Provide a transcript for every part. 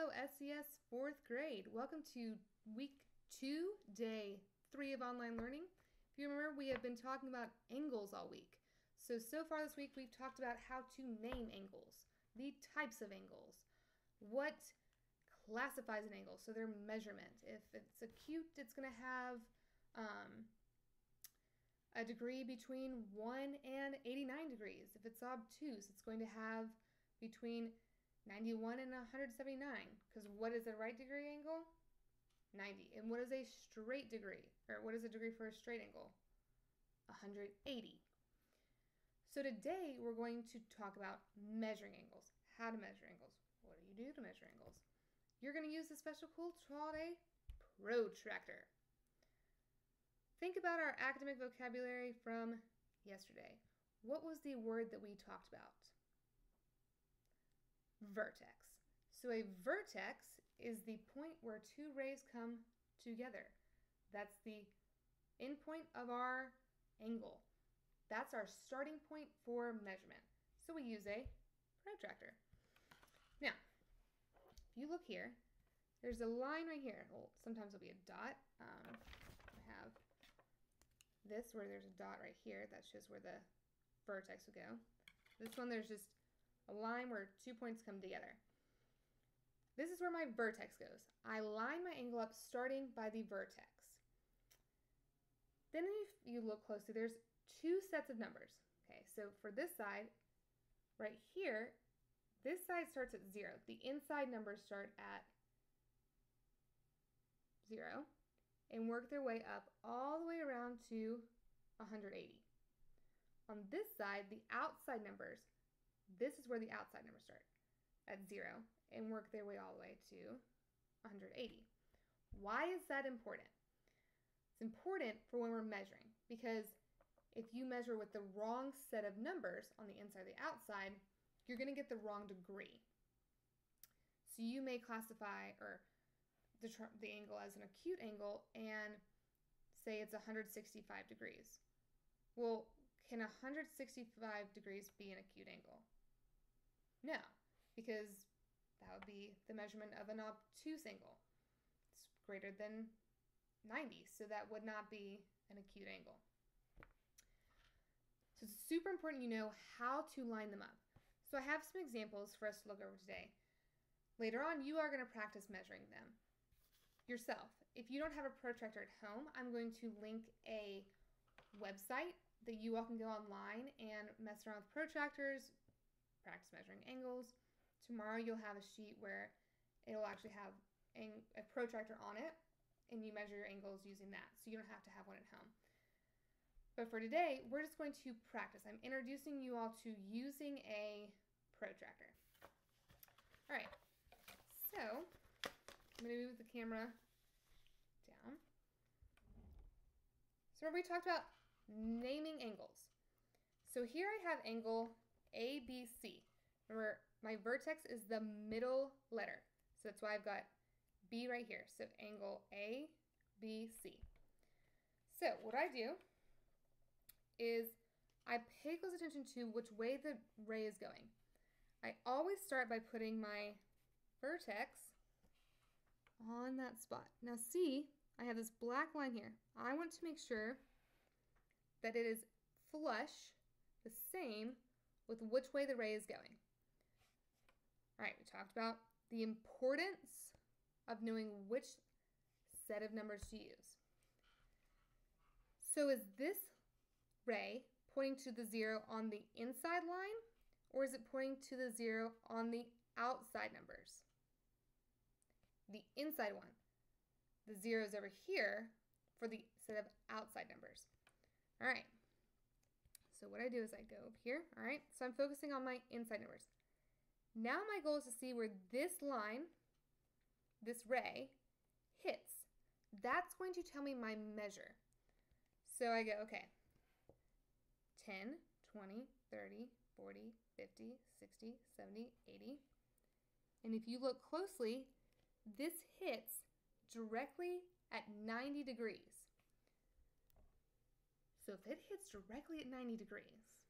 Hello, SCS 4th grade. Welcome to week 2, day 3 of online learning. If you remember, we have been talking about angles all week. So far this week, we've talked about how to name angles, the types of angles, what classifies an angle, so their measurement. If it's acute, it's going to have a degree between 1 and 89 degrees. If it's obtuse, it's going to have between 91 and 179, because what is a right degree angle? 90. And what is a straight degree? Or what is a degree for a straight angle? 180. So today we're going to talk about measuring angles. How to measure angles. What do you do to measure angles? You're going to use a special tool called a protractor. Think about our academic vocabulary from yesterday. What was the word that we talked about? Vertex. So a vertex is the point where two rays come together. That's the endpoint of our angle. That's our starting point for measurement. So we use a protractor. Now, if you look here, there's a line right here. Well, sometimes it'll be a dot. I have this where there's a dot right here. That shows where the vertex will go. This one, there's just a line where 2 points come together. This is where my vertex goes. I line my angle up starting by the vertex. Then if you look closely, there's two sets of numbers. Okay, so for this side, right here, this side starts at 0. The inside numbers start at 0 and work their way up all the way around to 180. On this side, the outside numbers, this is where the outside numbers start, at 0, and work their way all the way to 180. Why is that important? It's important for when we're measuring, because if you measure with the wrong set of numbers on the inside or the outside, you're going to get the wrong degree. So you may classify or the angle as an acute angle and say it's 165 degrees. Well, can 165 degrees be an acute angle? No, because that would be the measurement of an obtuse angle. It's greater than 90, so that would not be an acute angle. So it's super important you know how to line them up. So I have some examples for us to look over today. Later on, you are going to practice measuring them yourself. If you don't have a protractor at home, I'm going to link a website that you all can go online and mess around with protractors, practice measuring angles. Tomorrow you'll have a sheet where it'll actually have a protractor on it, and you measure your angles using that, so you don't have to have one at home. But for today, we're just going to practice. I'm introducing you all to using a protractor. All right, so I'm going to move the camera down. So we talked about naming angles. So here I have angle ABC. Remember, my vertex is the middle letter. So that's why I've got B right here. So angle ABC. So what I do is I pay close attention to which way the ray is going. I always start by putting my vertex on that spot. Now see, I have this black line here. I want to make sure that it is flush, the same, with which way the ray is going. All right, we talked about the importance of knowing which set of numbers to use. So is this ray pointing to the 0 on the inside line, or is it pointing to the 0 on the outside numbers? The inside one. The 0 is over here for the set of outside numbers. All right. So what I do is I go up here. All right. So I'm focusing on my inside numbers. Now my goal is to see where this line, this ray, hits. That's going to tell me my measure. So I go, okay, 10, 20, 30, 40, 50, 60, 70, 80. And if you look closely, this hits directly at 90 degrees. So if it hits directly at 90 degrees,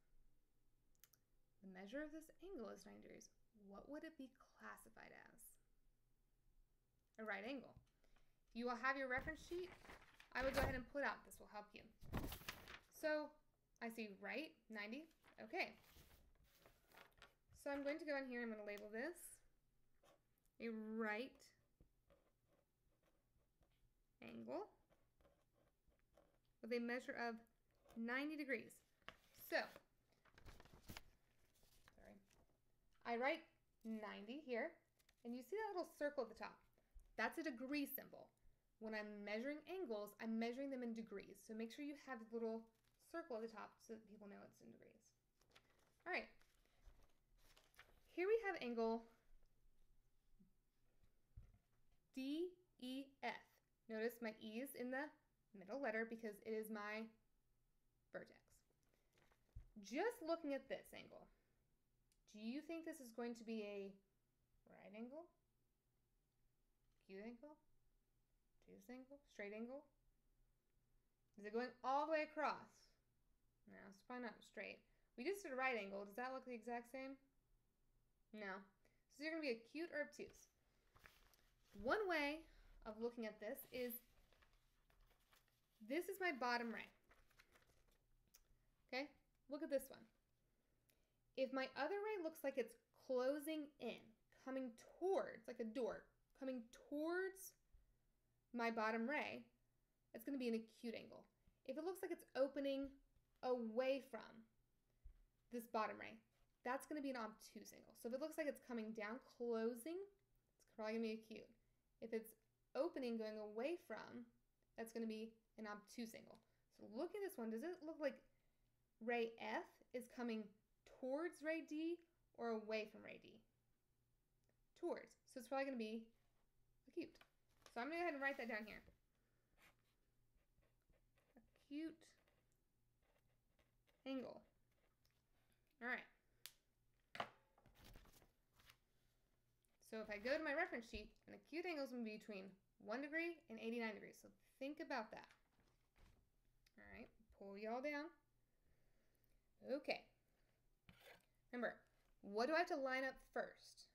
the measure of this angle is 90 degrees. What would it be classified as? right angle. You will have your reference sheet. I would go ahead and pull it out. This will help you. So I see right, 90. Okay. So I'm going to go in here, I'm going to label this a right angle with a measure of 90 degrees. So, sorry, I write 90 here, and you see that little circle at the top? That's a degree symbol. When I'm measuring angles, I'm measuring them in degrees. So make sure you have a little circle at the top so that people know it's in degrees. All right. Here we have angle DEF. Notice my E is in the middle letter because it is my vertex. Just looking at this angle, do you think this is going to be a right angle, acute angle, obtuse angle, straight angle? Is it going all the way across? No, it's probably not straight. We just did a right angle. Does that look the exact same? No. So you're going to be acute or obtuse. One way of looking at this is my bottom ray. Okay, look at this one. If my other ray looks like it's closing in, coming towards, like a door, coming towards my bottom ray, it's going to be an acute angle. If it looks like it's opening away from this bottom ray, that's going to be an obtuse angle. So if it looks like it's coming down, closing, it's probably going to be acute. If it's opening, going away from, that's going to be an obtuse angle. So look at this one. Does it look like ray F is coming towards ray D or away from ray D? Towards. So it's probably going to be acute. So I'm going to go ahead and write that down here. Acute angle. All right. So if I go to my reference sheet, an acute angle is going to be between 1 degree and 89 degrees. So think about that. All right, pull y'all down. Okay. Remember, what do I have to line up first?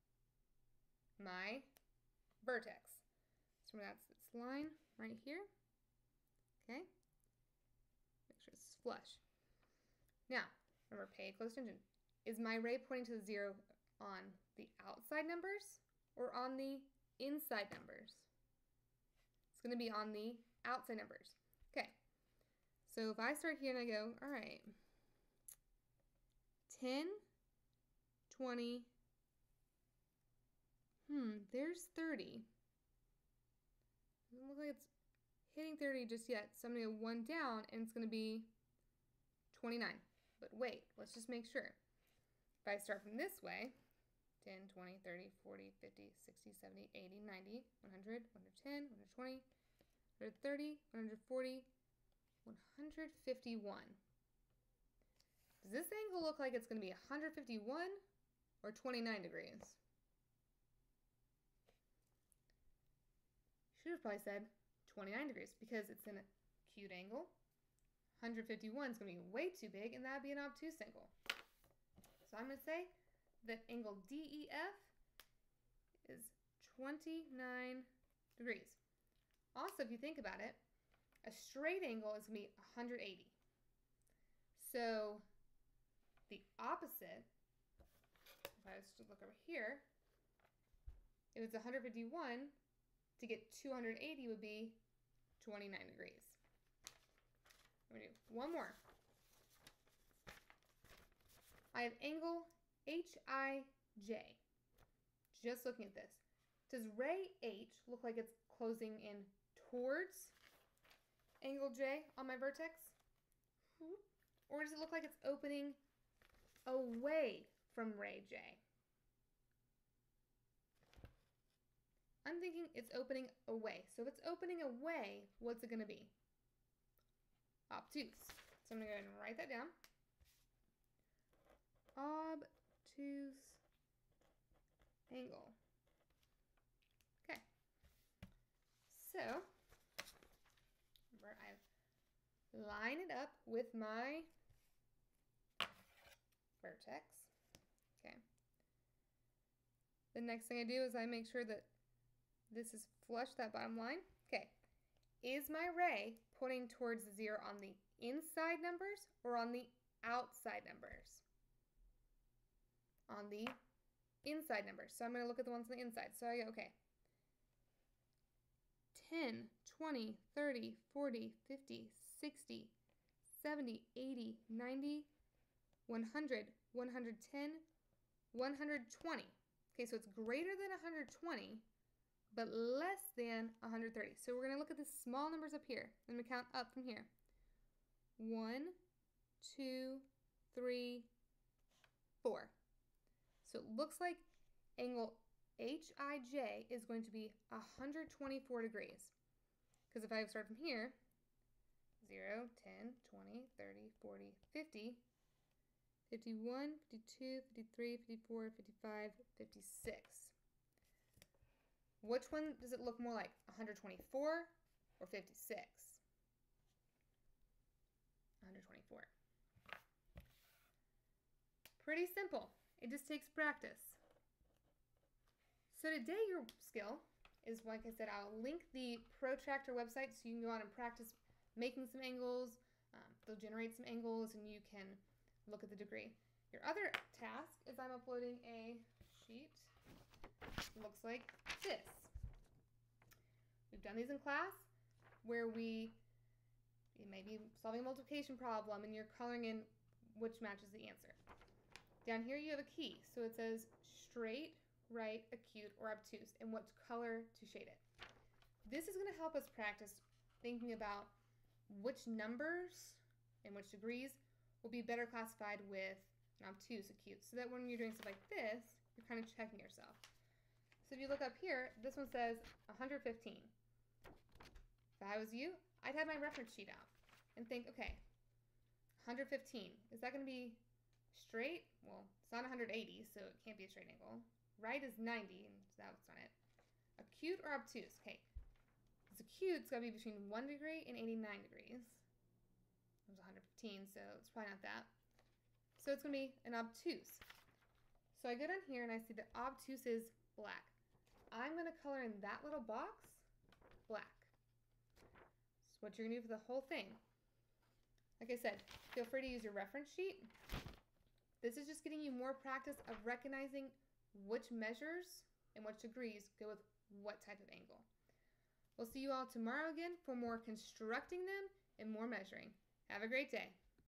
My vertex. So that's this line right here. Okay. Make sure it's flush. Now, remember, pay close attention. Is my ray pointing to the 0 on the outside numbers or on the inside numbers? It's going to be on the outside numbers. Okay. So if I start here and I go, all right, 10, 20, there's 30. Doesn't look like it's hitting 30 just yet. So I'm going to go 1 down and it's going to be 29. But wait, let's just make sure. If I start from this way, 10, 20, 30, 40, 50, 60, 70, 80, 90, 100, 110, 120, 130, 140, 151. Does this angle look like it's going to be 151 or 29 degrees? Should have probably said 29 degrees because it's an acute angle. 151 is going to be way too big, and that would be an obtuse angle. So I'm going to say that angle DEF is 29 degrees. Also, if you think about it, a straight angle is going to be 180. So the opposite, if I was to look over here, if it's 151, to get 280 would be 29 degrees. I'm going to do one more. I have angle HIJ. Just looking at this. Does ray H look like it's closing in towards angle J on my vertex? Or does it look like it's opening away from ray J? I'm thinking it's opening away. So if it's opening away, what's it going to be? Obtuse. So I'm going to go ahead and write that down. Obtuse angle. Okay. So, remember, I line it up with my vertex. Okay. The next thing I do is I make sure that This is flush that bottom line. Okay. Is my ray pointing towards 0 on the inside numbers or on the outside numbers? On the inside numbers. So I'm going to look at the ones on the inside. So I go, okay, 10, 20, 30, 40, 50, 60, 70, 80, 90, 100, 110, 120. Okay, so it's greater than 120, but less than 130. So we're going to look at the small numbers up here. I'm going to count up from here. 1, 2, 3, 4. So it looks like angle HIJ is going to be 124 degrees. Because if I start from here, 0, 10, 20, 30, 40, 50, 51, 52, 53, 54, 55, 56. Which one does it look more like, 124 or 56? 124. Pretty simple. It just takes practice. So today your skill is, like I said, I'll link the protractor website so you can go out and practice making some angles. They'll generate some angles and you can look at the degree. Your other task is I'm uploading a sheet. It looks like this. We've done these in class where you may be solving a multiplication problem and you're coloring in which matches the answer. Down here you have a key. So it says straight, right, acute, or obtuse, and what color to shade it. This is going to help us practice thinking about which numbers and which degrees will be better classified with an obtuse, acute, so that when you're doing stuff like this, you're kind of checking yourself. So if you look up here, this one says 115. If I was you, I'd have my reference sheet out and think, okay, 115, is that going to be straight? Well, it's not 180, so it can't be a straight angle. Right is 90, and that's not it. Acute or obtuse? Okay, it's acute, it's got to be between 1 degree and 89 degrees. It was 115, so it's probably not that. So it's going to be an obtuse. So I go down here and I see that obtuse is black. I'm going to color in that little box black. So what you're going to do for the whole thing. Like I said, feel free to use your reference sheet. This is just getting you more practice of recognizing which measures and which degrees go with what type of angle. We'll see you all tomorrow again for more constructing them and more measuring. Have a great day.